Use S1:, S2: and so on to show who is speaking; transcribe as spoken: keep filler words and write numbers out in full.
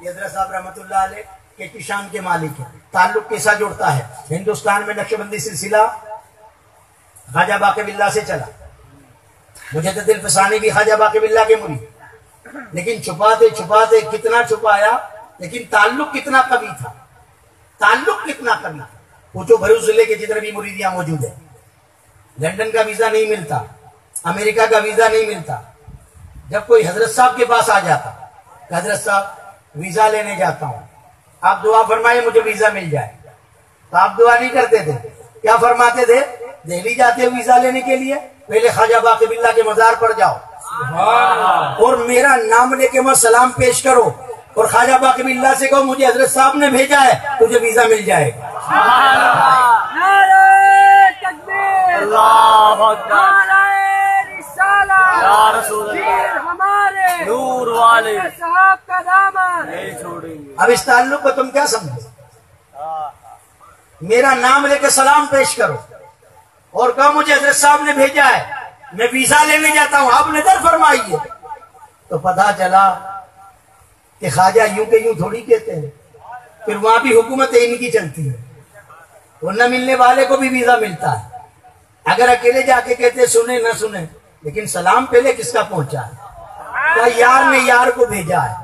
S1: ये हज़रत साहब रहमतुल्लाह अलैह के किशान के मालिक है। ताल्लुक कैसा जुड़ता है? हिंदुस्तान में नक्शबंदी सिलसिला ख्वाजा बाक़ी बिल्लाह से चला। मुजद्दिद फसानी भी ख्वाजा बाक़ी बिल्लाह के मुरीद, लेकिन छुपाते छुपाते कितना छुपाया, लेकिन ताल्लुक कितना कवी था, ताल्लुक कितना कवी था। पूछो भरूच जिले के जितने भी मुरीदियां मौजूद है, लंदन का वीजा नहीं मिलता, अमेरिका का वीजा नहीं मिलता। जब कोई हजरत साहब के पास आ जाता, हजरत साहब वीजा लेने जाता हूं, आप दुआ फरमाइए मुझे वीजा मिल जाए, तो आप दुआ नहीं करते थे, क्या फरमाते थे? दिल्ली जाते हो वीजा लेने के लिए, पहले ख्वाजा बाक़ी बिल्लाह के मजार पर जाओ और मेरा नाम लेके मैं सलाम पेश करो और ख्वाजा बाक़ी बिल्लाह से कहो मुझे हजरत साहब ने भेजा है, तुझे वीजा मिल जाएगा।
S2: हमारे नूर वाले साहब का दामन नहीं छोड़ेंगे।
S1: अब इस ताल्लुक को तुम क्या समझो? मेरा नाम लेके सलाम पेश करो और कहो मुझे हजरत साहब ने भेजा है, मैं वीजा लेने जाता हूं, आप नजर फरमाइए। तो पता चला कि ख्वाजा यूं के यूं थोड़ी कहते हैं, फिर वहां भी हुकूमत इनकी चलती है, वो न मिलने वाले को भी वीजा मिलता है। अगर अकेले जाके कहते सुने न सुने, लेकिन सलाम पहले किसका पहुंचा है? क्या यार ने यार को भेजा है।